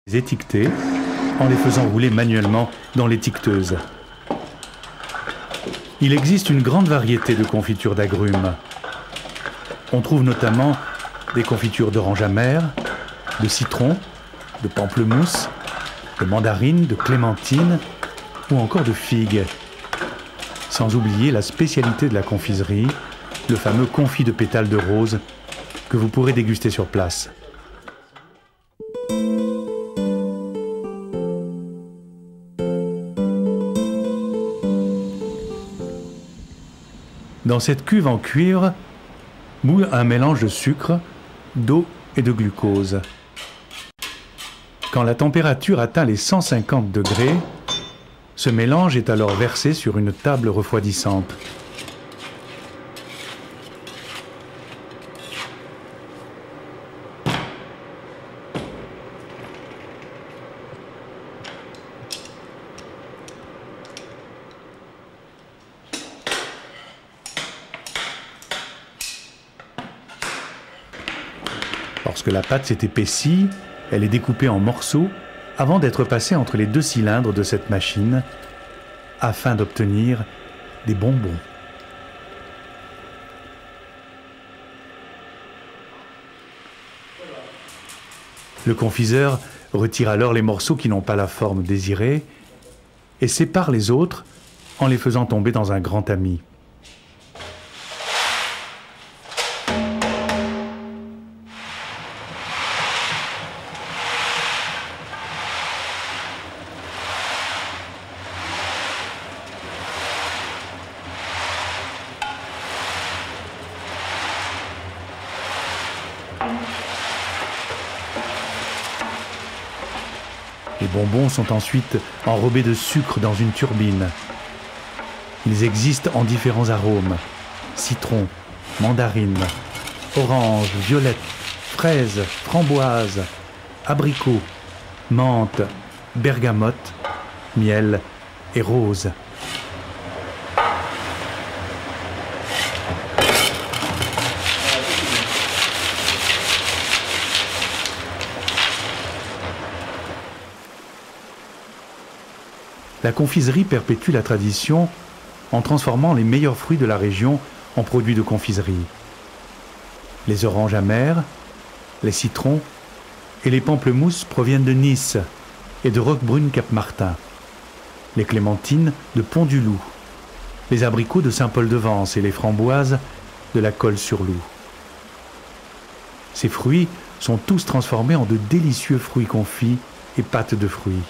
étiquetés en les faisant rouler manuellement dans l'étiqueteuse. Il existe une grande variété de confitures d'agrumes. On trouve notamment des confitures d'orange amère, de citron, de pamplemousse, de mandarine, de clémentine ou encore de figues. Sans oublier la spécialité de la confiserie, le fameux confit de pétales de rose que vous pourrez déguster sur place. Dans cette cuve en cuivre, bout un mélange de sucre, d'eau et de glucose. Quand la température atteint les 150 degrés, ce mélange est alors versé sur une table refroidissante. Lorsque la pâte s'est épaissie, elle est découpée en morceaux avant d'être passée entre les deux cylindres de cette machine afin d'obtenir des bonbons. Le confiseur retire alors les morceaux qui n'ont pas la forme désirée et sépare les autres en les faisant tomber dans un grand tamis. Les bonbons sont ensuite enrobés de sucre dans une turbine. Ils existent en différents arômes: citron, mandarine, orange, violette, fraise, framboise, abricot, menthe, bergamote, miel et rose. La confiserie perpétue la tradition en transformant les meilleurs fruits de la région en produits de confiserie. Les oranges amères, les citrons et les pamplemousses proviennent de Nice et de Roquebrune-Cap-Martin. Les clémentines de Pont-du-Loup, les abricots de Saint-Paul-de-Vence et les framboises de la Colle-sur-Loup. Ces fruits sont tous transformés en de délicieux fruits confits et pâtes de fruits.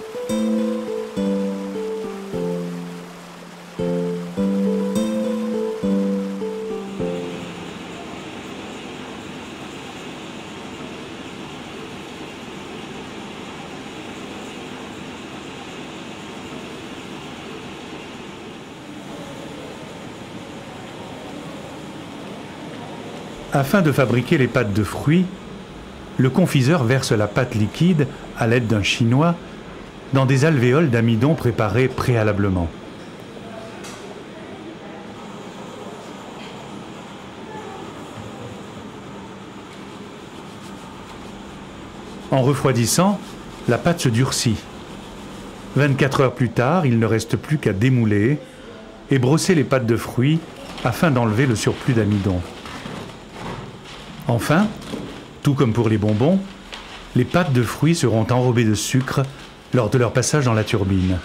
Afin de fabriquer les pâtes de fruits, le confiseur verse la pâte liquide à l'aide d'un chinois dans des alvéoles d'amidon préparés préalablement. En refroidissant, la pâte se durcit. 24 heures plus tard, il ne reste plus qu'à démouler et brosser les pâtes de fruits afin d'enlever le surplus d'amidon. Enfin, tout comme pour les bonbons, les pâtes de fruits seront enrobées de sucre lors de leur passage dans la turbine.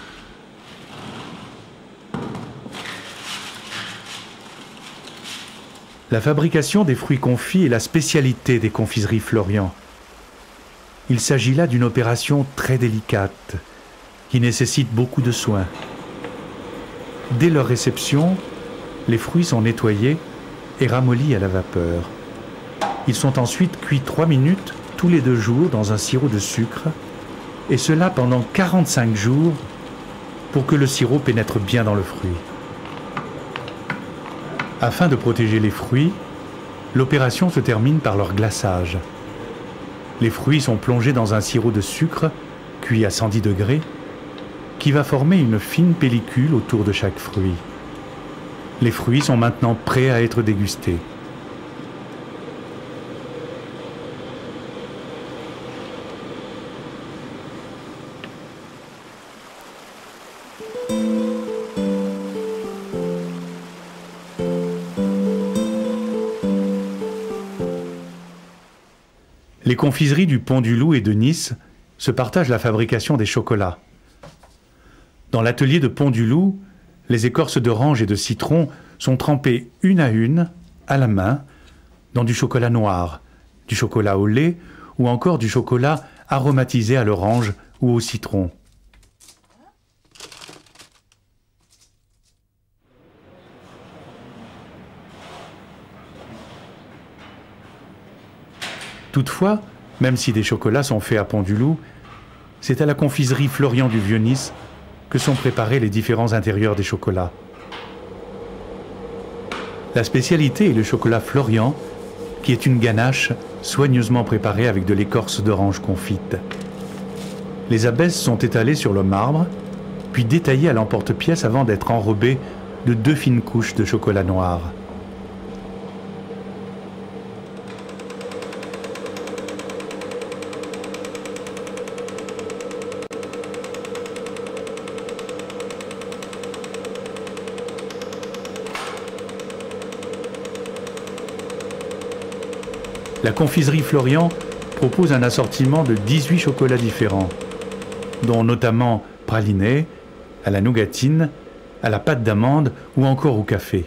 La fabrication des fruits confits est la spécialité des confiseries Florian. Il s'agit là d'une opération très délicate, qui nécessite beaucoup de soins. Dès leur réception, les fruits sont nettoyés et ramollis à la vapeur. Ils sont ensuite cuits 3 minutes tous les 2 jours dans un sirop de sucre, et cela pendant 45 jours pour que le sirop pénètre bien dans le fruit. Afin de protéger les fruits, l'opération se termine par leur glaçage. Les fruits sont plongés dans un sirop de sucre, cuit à 110 degrés, qui va former une fine pellicule autour de chaque fruit. Les fruits sont maintenant prêts à être dégustés. Les confiseries du Pont du Loup et de Nice se partagent la fabrication des chocolats. Dans l'atelier de Pont du Loup, les écorces d'orange et de citron sont trempées une à la main, dans du chocolat noir, du chocolat au lait ou encore du chocolat aromatisé à l'orange ou au citron. Toutefois, même si des chocolats sont faits à Pont du Loup, c'est à la confiserie Florian du Vieux-Nice que sont préparés les différents intérieurs des chocolats. La spécialité est le chocolat Florian, qui est une ganache soigneusement préparée avec de l'écorce d'orange confite. Les abaisses sont étalées sur le marbre, puis détaillées à l'emporte-pièce avant d'être enrobées de 2 fines couches de chocolat noir. La confiserie Florian propose un assortiment de 18 chocolats différents, dont notamment pralinés, à la nougatine, à la pâte d'amande ou encore au café.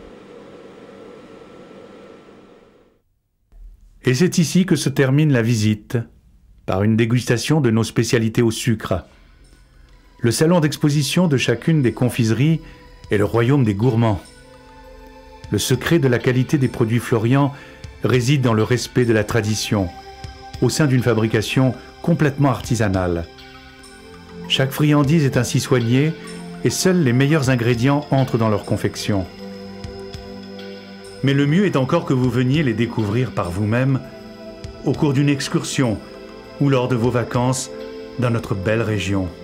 Et c'est ici que se termine la visite, par une dégustation de nos spécialités au sucre. Le salon d'exposition de chacune des confiseries est le royaume des gourmands. Le secret de la qualité des produits Florian réside dans le respect de la tradition, au sein d'une fabrication complètement artisanale. Chaque friandise est ainsi soignée et seuls les meilleurs ingrédients entrent dans leur confection. Mais le mieux est encore que vous veniez les découvrir par vous-même au cours d'une excursion ou lors de vos vacances dans notre belle région.